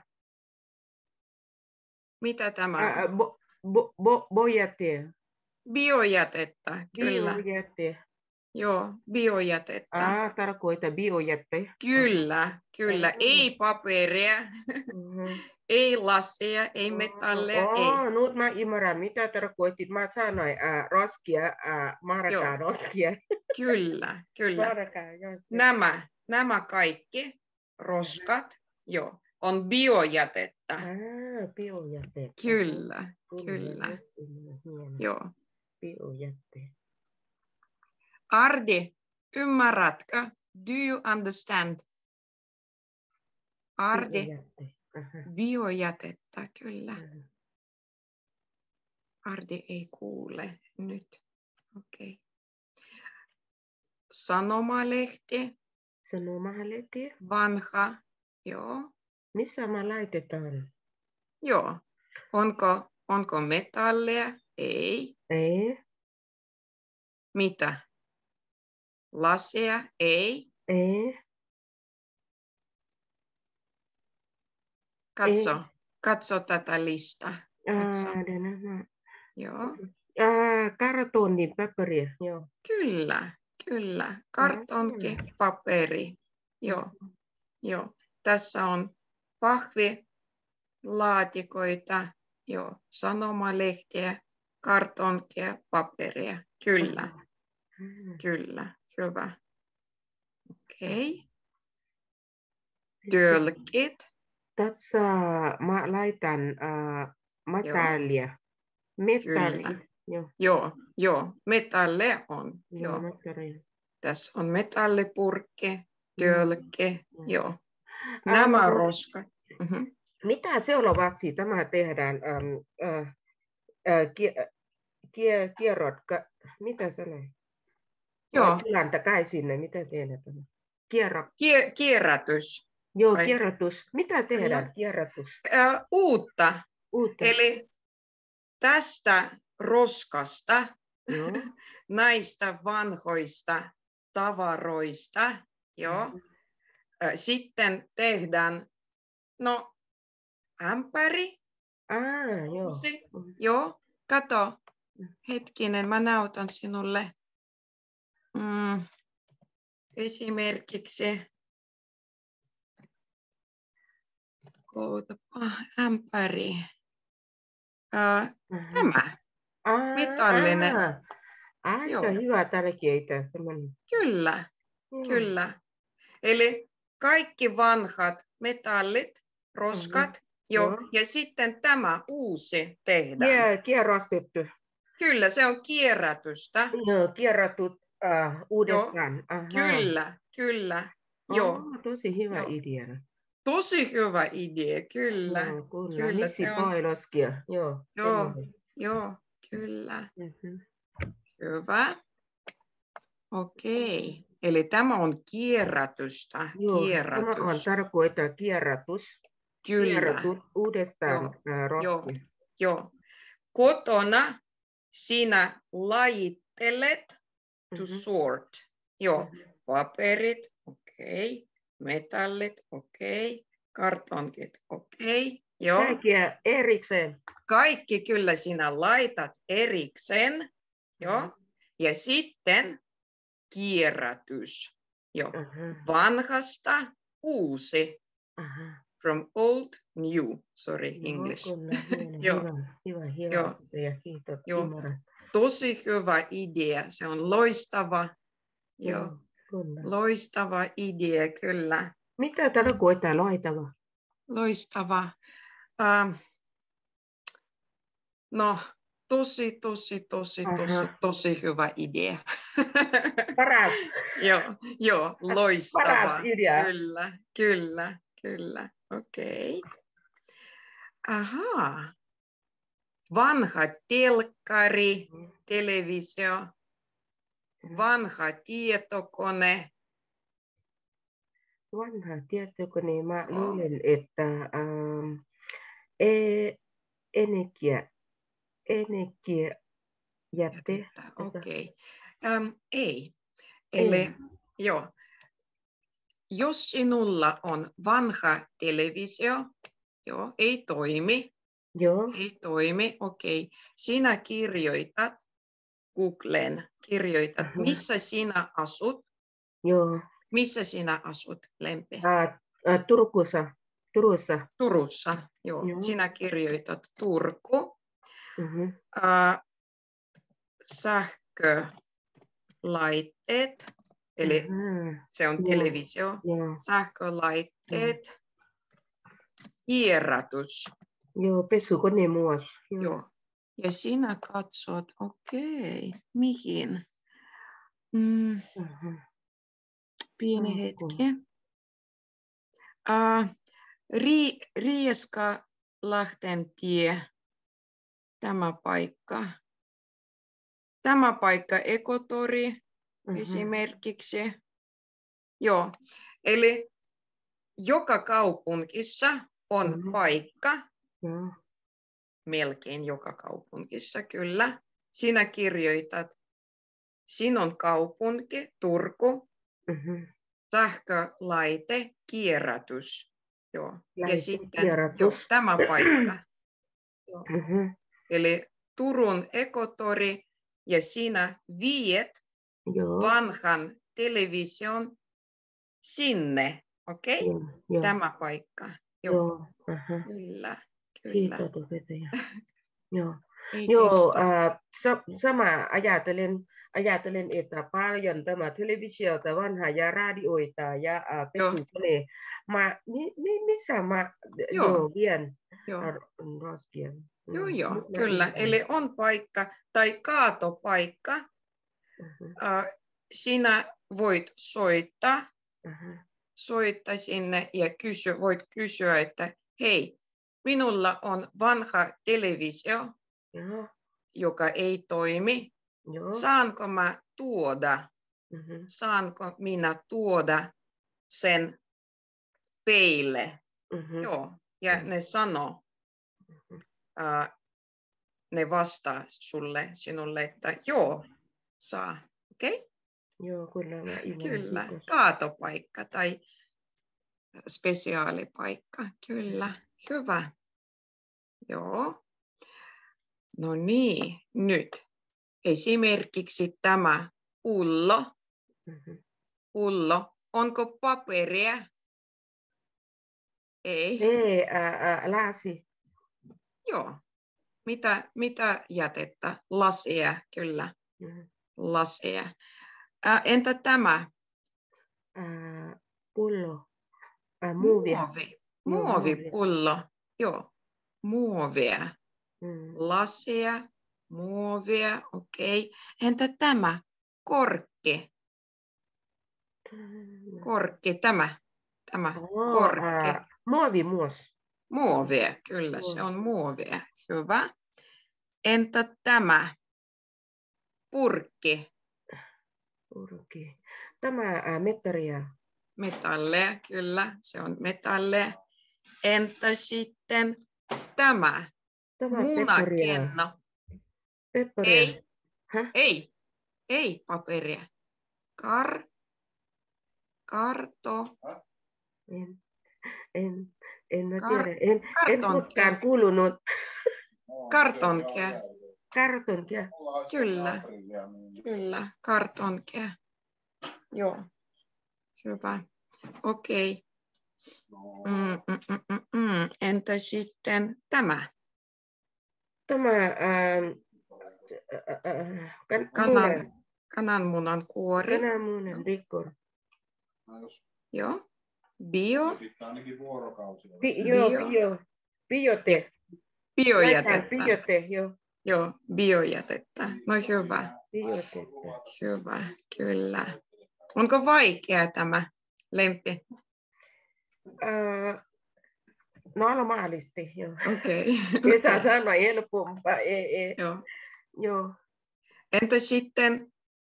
[SPEAKER 1] Mitä tämä on?
[SPEAKER 2] Uh, bo, bo, bo, bojäte.
[SPEAKER 1] Biojätettä, kyllä.
[SPEAKER 2] Biojäte.
[SPEAKER 1] Joo, biojätettä.
[SPEAKER 2] Ah, tarkoita biojäte.
[SPEAKER 1] Kyllä, kyllä.
[SPEAKER 2] Ah.
[SPEAKER 1] Ei paperia,
[SPEAKER 2] Mm-hmm.
[SPEAKER 1] ei lasia, ei metalleja,
[SPEAKER 2] oh,
[SPEAKER 1] ei.
[SPEAKER 2] Nyt mä ymmärrän, mitä tarkoitit. Mä sanoin äh, roskia, äh, marakaa roskia.
[SPEAKER 1] Kyllä, kyllä.
[SPEAKER 2] Marakaa, joo.
[SPEAKER 1] Nämä, nämä kaikki roskat, joo, on biojätettä.
[SPEAKER 2] Ah, biojäte.
[SPEAKER 1] Kyllä, kyllä. Joo.
[SPEAKER 2] Biojäte.
[SPEAKER 1] Ardi, ymmärrätkö? Do you understand? Ardi,
[SPEAKER 2] Biojäte. Uh-huh.
[SPEAKER 1] biojätettä, kyllä.
[SPEAKER 2] Uh-huh.
[SPEAKER 1] Ardi ei kuule nyt. Okei. Okay. Sanomalehti.
[SPEAKER 2] Sanomalehti.
[SPEAKER 1] Vanha. Joo.
[SPEAKER 2] Missä mä laitetaan?
[SPEAKER 1] Joo. Onko, onko metallia? Ei.
[SPEAKER 2] Ei.
[SPEAKER 1] Mitä? Lasia? Ei.
[SPEAKER 2] Ei.
[SPEAKER 1] Katso.
[SPEAKER 2] Ei.
[SPEAKER 1] Katso tätä listaa. Katso.
[SPEAKER 2] Ah,
[SPEAKER 1] Joo.
[SPEAKER 2] ah, kartonin paperi. Joo.
[SPEAKER 1] Kyllä, kyllä. Kartonki, paperi. Joo. Joo. Tässä on pahvilaatikoita, joo, sanomalehtiä, kartonkia, paperia. Kyllä, kyllä, hyvä. Okei. Okay. Tölkit.
[SPEAKER 2] Tässä mä laitan uh, metallia. Metalli.
[SPEAKER 1] Joo. joo, joo, metallia on.
[SPEAKER 2] Joo,
[SPEAKER 1] joo.
[SPEAKER 2] metallia.
[SPEAKER 1] Tässä on metallipurkki, tölkki, mm. joo.
[SPEAKER 2] Nämä
[SPEAKER 1] ah, roskat. Mm-hmm.
[SPEAKER 2] Mitä seuraavaksi tämä tehdään? Um, uh, uh, kie, kie, kierrot, ka, mitä sanoi?
[SPEAKER 1] Joo.
[SPEAKER 2] Tilan takaisin sinne, mitä tehdään? Kierro.
[SPEAKER 1] Kie, kierrätys.
[SPEAKER 2] Joo, Vai? kierrätys. Mitä tehdään?
[SPEAKER 1] Kyllä.
[SPEAKER 2] Kierrätys.
[SPEAKER 1] Uh, uutta.
[SPEAKER 2] uutta.
[SPEAKER 1] Eli tästä roskasta,
[SPEAKER 2] joo.
[SPEAKER 1] näistä vanhoista tavaroista, joo, mm-hmm. sitten tehdään, no, ämpäri.
[SPEAKER 2] Ah, joo.
[SPEAKER 1] Uusi, joo, kato, hetkinen, mä näytän sinulle. Mm, esimerkiksi, kootapa, ämpäri. Äh, tämä,
[SPEAKER 2] ah,
[SPEAKER 1] metallinen.
[SPEAKER 2] Ah, aika joo. Hyvä tärkeitä.
[SPEAKER 1] Kyllä, mm. kyllä. Eli kaikki vanhat metallit, roskat, mm-hmm. jo, joo. Ja sitten tämä uusi tehdään.
[SPEAKER 2] Yeah, kierrätetty.
[SPEAKER 1] Kyllä, se on kierrätystä.
[SPEAKER 2] Joo, kierrätut uh, uudestaan.
[SPEAKER 1] Kyllä, kyllä.
[SPEAKER 2] Oh,
[SPEAKER 1] joo.
[SPEAKER 2] Tosi hyvä
[SPEAKER 1] joo.
[SPEAKER 2] idea.
[SPEAKER 1] Tosi hyvä idea, kyllä.
[SPEAKER 2] Joo, kyllä.
[SPEAKER 1] kyllä
[SPEAKER 2] Miksi pailoskia? Joo,
[SPEAKER 1] joo, joo, kyllä.
[SPEAKER 2] Mm-hmm.
[SPEAKER 1] Hyvä. Okei. Okay. Eli tämä on kierrätystä.
[SPEAKER 2] Joo,
[SPEAKER 1] Kierrätys.
[SPEAKER 2] tämä on tarkoita kierrätys.
[SPEAKER 1] Kyllä.
[SPEAKER 2] Kierrätys uudestaan
[SPEAKER 1] joo.
[SPEAKER 2] roski.
[SPEAKER 1] Joo. joo. Kotona sinä lajittelet to mm-hmm. sort. Joo. Mm-hmm. Paperit, okei. Okay. Metallit, okei. Okay. Kartonkit, okei. Okay. Joo.
[SPEAKER 2] Kaikki erikseen.
[SPEAKER 1] Kaikki kyllä sinä laitat erikseen. Joo. Ja sitten kierrätys. Joo.
[SPEAKER 2] Aha.
[SPEAKER 1] Vanhasta uusi.
[SPEAKER 2] Aha.
[SPEAKER 1] From old new. Sorry,
[SPEAKER 2] Joo,
[SPEAKER 1] English.
[SPEAKER 2] kyllä, hieno,
[SPEAKER 1] Joo.
[SPEAKER 2] hyvä, hyvä, hieno
[SPEAKER 1] Joo.
[SPEAKER 2] ja kiitos,
[SPEAKER 1] Joo.
[SPEAKER 2] ymmärrän.
[SPEAKER 1] Tosi hyvä idea. Se on loistava. Joo.
[SPEAKER 2] Joo, kyllä.
[SPEAKER 1] Loistava idea, kyllä.
[SPEAKER 2] Mitä tarkoittaa loitava?
[SPEAKER 1] Loistava. Ähm, no, tosi, tosi, tosi,
[SPEAKER 2] Aha.
[SPEAKER 1] tosi, tosi hyvä idea.
[SPEAKER 2] Paras.
[SPEAKER 1] Joo, joo, loistava.
[SPEAKER 2] Paras idea.
[SPEAKER 1] Kyllä, kyllä, kyllä. Okei. Okay. Ahaa. Vanha telkkari, televisio, vanha tietokone.
[SPEAKER 2] Vanha tietokone, mä luulen, että ähm, e- energia, energia jäte.
[SPEAKER 1] Okei. Okay. Ähm, ei. Eli
[SPEAKER 2] Ei.
[SPEAKER 1] joo. Jos sinulla on vanha televisio, joo, ei toimi,
[SPEAKER 2] Joo.
[SPEAKER 1] ei toimi, okei. Okay. Sinä kirjoitat Googlen, kirjoitat,
[SPEAKER 2] Aha.
[SPEAKER 1] missä sinä asut.
[SPEAKER 2] Joo.
[SPEAKER 1] Missä sinä asut, Lempi?
[SPEAKER 2] Ää, ää, Turkussa. Turussa.
[SPEAKER 1] Turussa, joo.
[SPEAKER 2] Joo.
[SPEAKER 1] Sinä kirjoitat Turku.
[SPEAKER 2] Mm-hmm.
[SPEAKER 1] Äh, sähkölaitteet, eli
[SPEAKER 2] Aha.
[SPEAKER 1] se on
[SPEAKER 2] Joo.
[SPEAKER 1] televisio.
[SPEAKER 2] Joo.
[SPEAKER 1] Sähkölaitteet, kierrätys.
[SPEAKER 2] Joo, pesukone myös. Joo.
[SPEAKER 1] Joo. Ja sinä katsot, okei, okay, mihin? Mm,
[SPEAKER 2] Aha.
[SPEAKER 1] pieni
[SPEAKER 2] Onko?
[SPEAKER 1] hetki. Uh, Ri, Rieska-Lahten tie, tämä paikka. Tämä paikka, Ekotori
[SPEAKER 2] Mm-hmm.
[SPEAKER 1] esimerkiksi. Joo, eli joka kaupungissa on
[SPEAKER 2] Mm-hmm.
[SPEAKER 1] paikka,
[SPEAKER 2] Joo.
[SPEAKER 1] melkein joka kaupungissa, kyllä. Sinä kirjoitat, sinun kaupunki, Turku,
[SPEAKER 2] Mm-hmm.
[SPEAKER 1] sähkölaite, kierrätys. Joo.
[SPEAKER 2] Laite,
[SPEAKER 1] ja sitten
[SPEAKER 2] kierrätys.
[SPEAKER 1] joo, tämä paikka. Joo.
[SPEAKER 2] Mm-hmm.
[SPEAKER 1] Eli Turun Ekotori, ja sinä viet
[SPEAKER 2] Joo.
[SPEAKER 1] vanhan television sinne, okei? Okay?
[SPEAKER 2] Joo. Joo.
[SPEAKER 1] Tämä paikka. Joo.
[SPEAKER 2] Joo. Aha.
[SPEAKER 1] Kyllä, kyllä.
[SPEAKER 2] Kiitos, opettaja. Joo.
[SPEAKER 1] Ei
[SPEAKER 2] Joo,
[SPEAKER 1] kestä.
[SPEAKER 2] äh, sa- sama ajattelen, ajattelen, että paljon tämä televisiota, vanha ja radioita ja äh, pesukone. Mä, mi, mi, missä mä
[SPEAKER 1] Joo.
[SPEAKER 2] joo, vien
[SPEAKER 1] Joo.
[SPEAKER 2] r- roskien? Mm.
[SPEAKER 1] Joo, joo,
[SPEAKER 2] Nyt mä
[SPEAKER 1] kyllä.
[SPEAKER 2] ymmärrän.
[SPEAKER 1] Eli on paikka tai kaatopaikka.
[SPEAKER 2] Mhm.
[SPEAKER 1] Uh, sinä voit soittaa,
[SPEAKER 2] Aha.
[SPEAKER 1] soittaa sinne ja kysy, voit kysyä, että hei, minulla on vanha televisio,
[SPEAKER 2] Joo.
[SPEAKER 1] joka ei toimi.
[SPEAKER 2] Joo.
[SPEAKER 1] Saanko mä tuoda,
[SPEAKER 2] Mhm.
[SPEAKER 1] saanko minä tuoda sen teille?
[SPEAKER 2] Mhm.
[SPEAKER 1] Joo, ja
[SPEAKER 2] Mhm.
[SPEAKER 1] ne sanoo,
[SPEAKER 2] Mhm.
[SPEAKER 1] uh, ne vastaa sulle, sinulle, että joo, saa. Okei? Okay?
[SPEAKER 2] Joo, kyllä mä ymmärrän.
[SPEAKER 1] Kyllä,
[SPEAKER 2] Kiitos.
[SPEAKER 1] kaatopaikka tai spesiaalipaikka. Kyllä, hyvä. Joo. No niin, nyt esimerkiksi tämä pullo.
[SPEAKER 2] Mhm.
[SPEAKER 1] Pullo. Onko paperia? Ei.
[SPEAKER 2] Ei, ää, ää, lasi.
[SPEAKER 1] Joo. Mitä, mitä jätettä? Lasia, kyllä.
[SPEAKER 2] Mhm.
[SPEAKER 1] Lasia. Ä, entä tämä?
[SPEAKER 2] Ää, pullo. Ää, muovia.
[SPEAKER 1] Muovi.
[SPEAKER 2] Joo,
[SPEAKER 1] Muovipullo. Joo. Muovia.
[SPEAKER 2] Mm.
[SPEAKER 1] Lasia, muovia, okei. Okay. Entä tämä? Korkki. Korkki, tämä. Tämä
[SPEAKER 2] Oh,
[SPEAKER 1] korkki.
[SPEAKER 2] ää, muovi myös.
[SPEAKER 1] Muovia, kyllä, se on muovia. Hyvä. Entä tämä? Purkki.
[SPEAKER 2] Purki. Tämä ää, mettaria.
[SPEAKER 1] Metalleja, kyllä, se on metalleja. Entä sitten tämä?
[SPEAKER 2] Tämä pepparia.
[SPEAKER 1] Munakenno.
[SPEAKER 2] Pepparia.
[SPEAKER 1] Ei,
[SPEAKER 2] Häh?
[SPEAKER 1] ei, ei paperia. Kar, karto,
[SPEAKER 2] En, en, en mä
[SPEAKER 1] Kar-
[SPEAKER 2] tiedä. En, en
[SPEAKER 1] kartonkia.
[SPEAKER 2] koskaan kuulunut.
[SPEAKER 1] Kartonkia.
[SPEAKER 2] Kartonkia.
[SPEAKER 1] Kyllä, kyllä, kartonkia. Joo, hyvä. Okei. Mm, mm, mm, mm, mm. Entä sitten tämä?
[SPEAKER 2] Tämä ää, ää, kan,
[SPEAKER 1] Kanan,
[SPEAKER 2] muna,
[SPEAKER 1] kananmunan kuori.
[SPEAKER 2] kananmunan rikor.
[SPEAKER 1] Joo. Bio.
[SPEAKER 2] Bi, joo,
[SPEAKER 1] Bio.
[SPEAKER 2] bio. Biote. Laitetaan
[SPEAKER 1] Biojätettä.
[SPEAKER 2] biote, joo.
[SPEAKER 1] Joo, biojätettä. No hyvä.
[SPEAKER 2] Biote.
[SPEAKER 1] Hyvä, kyllä. Onko vaikea tämä, Lempi?
[SPEAKER 2] Uh, normaalisti, joo.
[SPEAKER 1] Okei.
[SPEAKER 2] Okay. Ei saa sanoa helpompaa. Ei, ei.
[SPEAKER 1] Joo.
[SPEAKER 2] Joo.
[SPEAKER 1] Entä sitten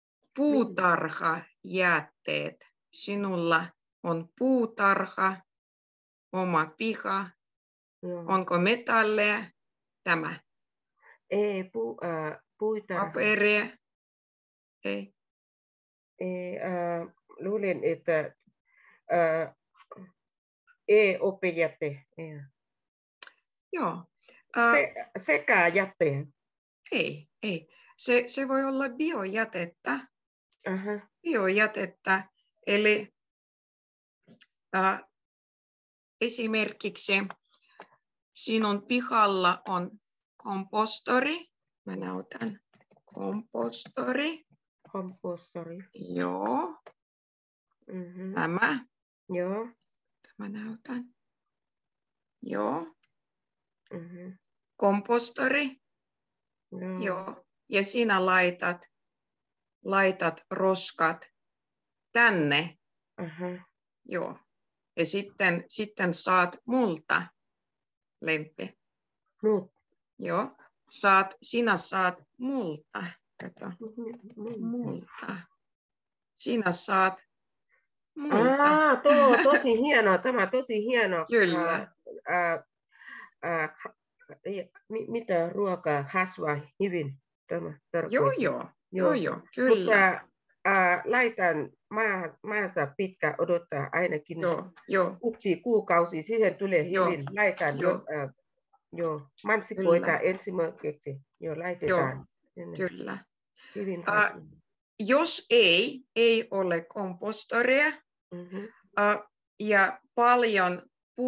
[SPEAKER 1] puutarhajätteet? Sinulla on puutarha, oma piha.
[SPEAKER 2] Joo.
[SPEAKER 1] Onko metalleja? Tämä.
[SPEAKER 2] Ei, pu, uh, puutarha.
[SPEAKER 1] Paperia? Ei.
[SPEAKER 2] Ei, uh, luulen, että uh, ei ole jäte.
[SPEAKER 1] Joo. Uh,
[SPEAKER 2] Se, sekä jäte.
[SPEAKER 1] ei, ei. Se, se voi olla biojätettä.
[SPEAKER 2] Uh-huh.
[SPEAKER 1] Biojätettä, eli uh, esimerkiksi sinun pihalla on kompostori. Mä näytän kompostori.
[SPEAKER 2] Kompostori.
[SPEAKER 1] Joo.
[SPEAKER 2] Mm-hmm.
[SPEAKER 1] Tämä.
[SPEAKER 2] Joo.
[SPEAKER 1] Tämä näytän. Joo.
[SPEAKER 2] Mm-hmm.
[SPEAKER 1] Kompostori.
[SPEAKER 2] Joo.
[SPEAKER 1] Joo. Ja sinä laitat, laitat roskat tänne.
[SPEAKER 2] Uh-huh.
[SPEAKER 1] Joo. Ja sitten, sitten saat multa, Lempi.
[SPEAKER 2] Mut.
[SPEAKER 1] Joo. Saat, sinä saat multa. Kato.
[SPEAKER 2] Mm-hmm.
[SPEAKER 1] Multa. Sinä saat multa.
[SPEAKER 2] Aa, tuo tosi hienoa. Tämä tosi hienoa.
[SPEAKER 1] Kyllä.
[SPEAKER 2] Ää, ää, ää, mitä ruokaa kasvaa hyvin? Tämä
[SPEAKER 1] Joo, joo. Joo, joo. Kyllä.
[SPEAKER 2] Mutta ää, laitan maa, maassa pitkä odottaa ainakin
[SPEAKER 1] joo, joo.
[SPEAKER 2] yksi kuukausi. Siihen tulee hyvin.
[SPEAKER 1] Joo.
[SPEAKER 2] Laitan
[SPEAKER 1] joo.
[SPEAKER 2] jo, ää, jo mansikoita ensimmäiseksi. Jo laitetaan.
[SPEAKER 1] Joo. Kyllä.
[SPEAKER 2] Hyvin
[SPEAKER 1] uh, jos ei, ei ole kompostoria
[SPEAKER 2] mm-hmm.
[SPEAKER 1] uh, ja paljon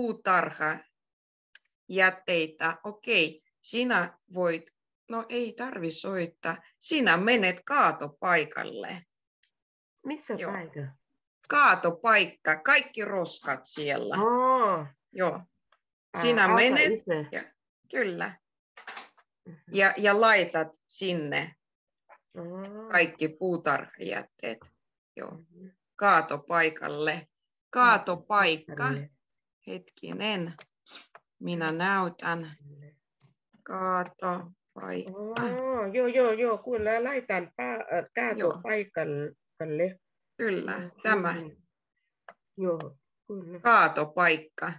[SPEAKER 1] puutarhajätteitä, okei, sinä voit, no ei tarvi soittaa, sinä menet kaatopaikalle.
[SPEAKER 2] Missä
[SPEAKER 1] Joo.
[SPEAKER 2] paikka?
[SPEAKER 1] Kaatopaikka, kaikki roskat siellä.
[SPEAKER 2] Oh.
[SPEAKER 1] Joo. Sinä
[SPEAKER 2] Ää,
[SPEAKER 1] menet, ja, kyllä,
[SPEAKER 2] mm-hmm.
[SPEAKER 1] ja, ja laitat sinne
[SPEAKER 2] oh.
[SPEAKER 1] kaikki puutarhajätteet. Joo. Kaatopaikalle. Kaatopaikka. Hetkinen. Minä näytän. Kaatopaikka.
[SPEAKER 2] Oh, joo, joo, joo. Kyllä laitan pa- kaatopaikalle.
[SPEAKER 1] Kyllä,
[SPEAKER 2] joo,
[SPEAKER 1] tämä.
[SPEAKER 2] Mm. Joo, kyllä.
[SPEAKER 1] Kaatopaikka.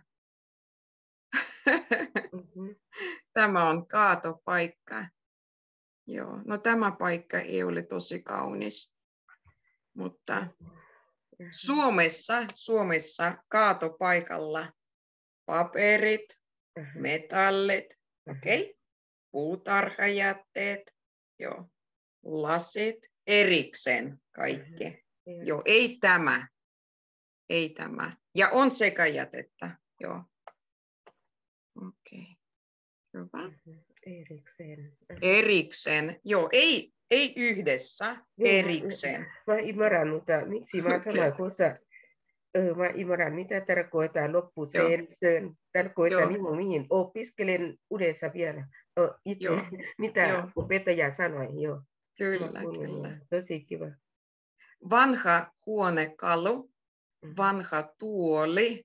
[SPEAKER 2] Mm-hmm.
[SPEAKER 1] Tämä on kaatopaikka. Joo, no tämä paikka ei ole tosi kaunis, mutta mm-hmm. Suomessa, Suomessa kaatopaikalla paperit, mm-hmm. metallit, mm-hmm. okei, okay, puutarhajätteet, joo, lasit, erikseen kaikki. Mm-hmm. Joo, ei tämä, ei tämä. Ja on sekajätettä, joo. Okei, okay. Hyvä.
[SPEAKER 2] Mm-hmm. Erikseen.
[SPEAKER 1] Erikseen, joo, ei, ei yhdessä, joo, erikseen.
[SPEAKER 2] Mä, mä ymmärrän, mutta miksi mä sanoin, okay. kun sä, ö, mä ymmärrän, mitä tarkoittaa loppuseen, sen tarkoittaa niin, mihin opiskelen uudessa vielä, o, itse, joo. mitä joo. opettaja sanoi, joo.
[SPEAKER 1] Kyllä, kyllä.
[SPEAKER 2] Tosi kiva.
[SPEAKER 1] Vanha huonekalu, mm-hmm. vanha tuoli,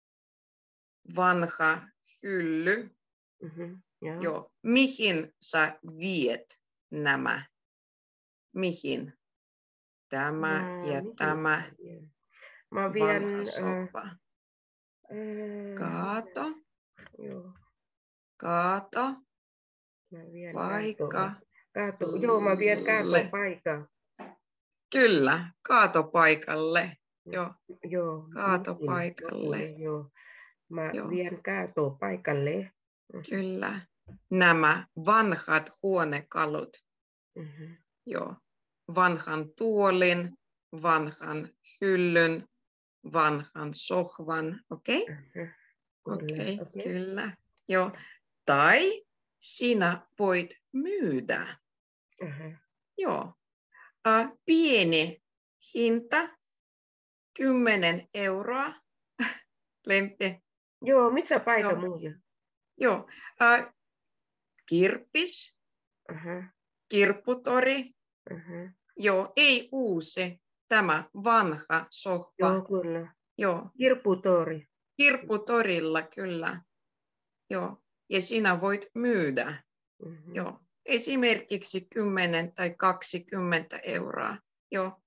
[SPEAKER 1] vanha hylly.
[SPEAKER 2] Mm-hmm. Joo.
[SPEAKER 1] Joo. Mihin sä viet nämä? Mihin? Tämä
[SPEAKER 2] mä,
[SPEAKER 1] ja
[SPEAKER 2] mihin?
[SPEAKER 1] tämä.
[SPEAKER 2] Mä vien...
[SPEAKER 1] Vanha sofa. Äh, Kaato.
[SPEAKER 2] Joo.
[SPEAKER 1] Kaato.
[SPEAKER 2] Mä vien
[SPEAKER 1] paikka.
[SPEAKER 2] Kaato. Kaato. Joo, mä vien kaatopaikka.
[SPEAKER 1] Kyllä, kaatopaikalle. Joo.
[SPEAKER 2] Joo.
[SPEAKER 1] Kaatopaikalle.
[SPEAKER 2] Joo. Mä
[SPEAKER 1] joo.
[SPEAKER 2] vien kaatopaikalle.
[SPEAKER 1] Kyllä. nämä vanhat huonekalut.
[SPEAKER 2] Mhm.
[SPEAKER 1] Joo. Vanhan tuolin, vanhan hyllyn, vanhan sohvan. Okei? Okay?
[SPEAKER 2] Mhm.
[SPEAKER 1] Okei,
[SPEAKER 2] Kyllä,
[SPEAKER 1] okay,
[SPEAKER 2] okei.
[SPEAKER 1] kyllä. Joo. Tai sinä voit myydä.
[SPEAKER 2] Mhm.
[SPEAKER 1] Joo. Uh, pieni hinta, kymmenen euroa. Lempi.
[SPEAKER 2] Joo, mitä paita
[SPEAKER 1] Joo.
[SPEAKER 2] muuja?
[SPEAKER 1] Joo. Uh, kirppis,
[SPEAKER 2] Mhm.
[SPEAKER 1] kirpputori.
[SPEAKER 2] Mhm.
[SPEAKER 1] Joo, ei uusi. Tämä vanha sohva.
[SPEAKER 2] Joo, kyllä.
[SPEAKER 1] Joo.
[SPEAKER 2] Kirpputori.
[SPEAKER 1] Kirpputorilla, kyllä. Joo. Ja sinä voit myydä.
[SPEAKER 2] Mhm.
[SPEAKER 1] Joo. Esimerkiksi kymmenen tai kaksikymmentä euroa. Joo.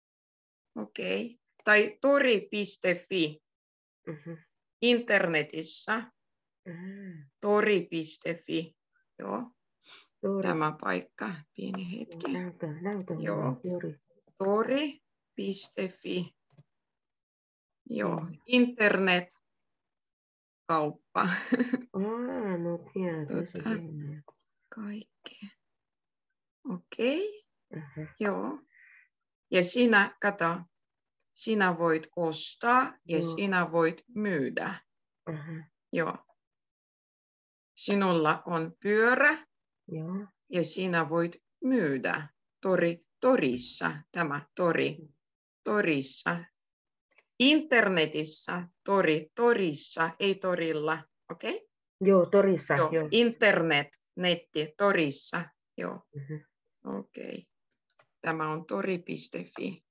[SPEAKER 1] Okei. Okay. Tai tori piste fi.
[SPEAKER 2] Mhm.
[SPEAKER 1] Internetissä.
[SPEAKER 2] Mhm.
[SPEAKER 1] tori piste fi. Joo.
[SPEAKER 2] Tori.
[SPEAKER 1] Tämä paikka. Pieni hetki.
[SPEAKER 2] Näytä, näytä
[SPEAKER 1] Joo.
[SPEAKER 2] mulle, tori.
[SPEAKER 1] tori piste fi. Joo.
[SPEAKER 2] Mm.
[SPEAKER 1] Internet. Kauppa.
[SPEAKER 2] Aa, no tiedä, tosi
[SPEAKER 1] Tota,
[SPEAKER 2] hienoa.
[SPEAKER 1] kaikkea. Okei. Okay.
[SPEAKER 2] Mhm.
[SPEAKER 1] Joo. Ja sinä, kato, sinä voit ostaa ja
[SPEAKER 2] Joo.
[SPEAKER 1] sinä voit myydä.
[SPEAKER 2] Mhm.
[SPEAKER 1] Joo. Sinulla on pyörä
[SPEAKER 2] Joo.
[SPEAKER 1] ja sinä voit myydä. Tori, torissa, tämä tori, torissa. Internetissä, tori, torissa, ei torilla. Okei? Okay?
[SPEAKER 2] Joo, torissa.
[SPEAKER 1] Joo.
[SPEAKER 2] Joo.
[SPEAKER 1] Internet, netti, torissa. Joo.
[SPEAKER 2] Mhm.
[SPEAKER 1] Okei. Okay. Tämä on tori piste fi.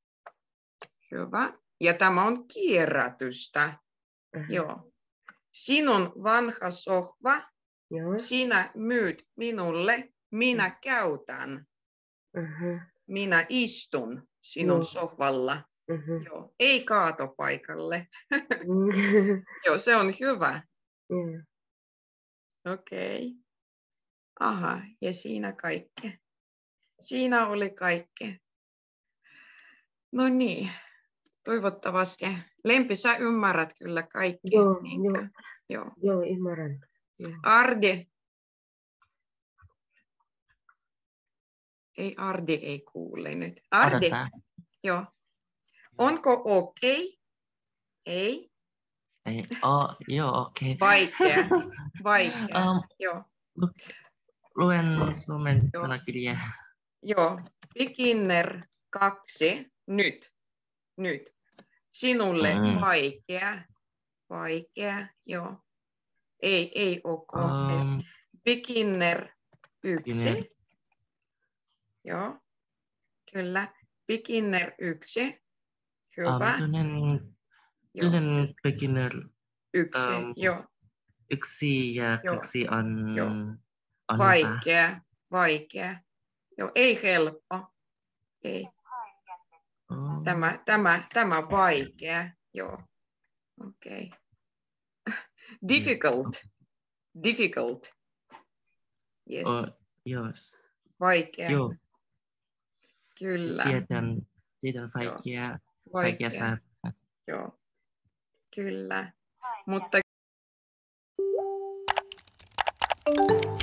[SPEAKER 1] Hyvä. Ja tämä on kierrätystä.
[SPEAKER 2] Mhm.
[SPEAKER 1] Joo. Sinun vanha sohva,
[SPEAKER 2] Joo.
[SPEAKER 1] sinä myyt minulle, minä käytän.
[SPEAKER 2] Mhm.
[SPEAKER 1] Minä istun sinun
[SPEAKER 2] Joo.
[SPEAKER 1] sohvalla.
[SPEAKER 2] Mhm.
[SPEAKER 1] Joo. Ei kaatopaikalle.
[SPEAKER 2] Mm.
[SPEAKER 1] Joo, se on hyvä.
[SPEAKER 2] Mm.
[SPEAKER 1] Okei. Okay. Aha, ja siinä kaikki. Siinä oli kaikki. No niin, toivottavasti. Lempi, sä ymmärrät kyllä kaikki.
[SPEAKER 2] Joo,
[SPEAKER 1] niinkö?
[SPEAKER 2] joo.
[SPEAKER 1] Joo.
[SPEAKER 2] Joo, ymmärrän. Joo.
[SPEAKER 1] Ardi. Ei, Ardi ei kuule nyt. Ardi,
[SPEAKER 3] Odota.
[SPEAKER 1] joo. Onko okei? Okay? Ei.
[SPEAKER 3] Ei. Oh, joo, okei. Okay.
[SPEAKER 1] Vaikea. Vaikea.
[SPEAKER 3] Um,
[SPEAKER 1] Joo.
[SPEAKER 3] lu, luen suomen
[SPEAKER 1] Joo.
[SPEAKER 3] sanakirja.
[SPEAKER 1] Joo. Beginner kaksi. Nyt. Nyt. Sinulle
[SPEAKER 3] Mm.
[SPEAKER 1] vaikea. Vaikea. Joo. Ei, ei ok.
[SPEAKER 3] Um,
[SPEAKER 1] Beginner yksi.
[SPEAKER 3] beginner.
[SPEAKER 1] Joo. Kyllä. Beginner yksi. Hyvä.
[SPEAKER 3] Um, tunnen,
[SPEAKER 1] Joo.
[SPEAKER 3] tunnen beginner
[SPEAKER 1] Yksi.
[SPEAKER 3] um,
[SPEAKER 1] Joo.
[SPEAKER 3] yksi ja
[SPEAKER 1] Joo.
[SPEAKER 3] kaksi on,
[SPEAKER 1] Joo.
[SPEAKER 3] on
[SPEAKER 1] Vaikea.
[SPEAKER 3] hyvä.
[SPEAKER 1] Vaikea. Joo, ei helppo. Ei.
[SPEAKER 3] Oh.
[SPEAKER 1] Tämä, tämä, tämä vaikea. Joo. Okei. Okay. Difficult. Difficult. Yes.
[SPEAKER 3] Oh, yes.
[SPEAKER 1] Vaikea.
[SPEAKER 3] Joo.
[SPEAKER 1] Kyllä.
[SPEAKER 3] Tiedän, tiedän vaikea, vaikea saada.
[SPEAKER 1] Joo. Kyllä. Mutta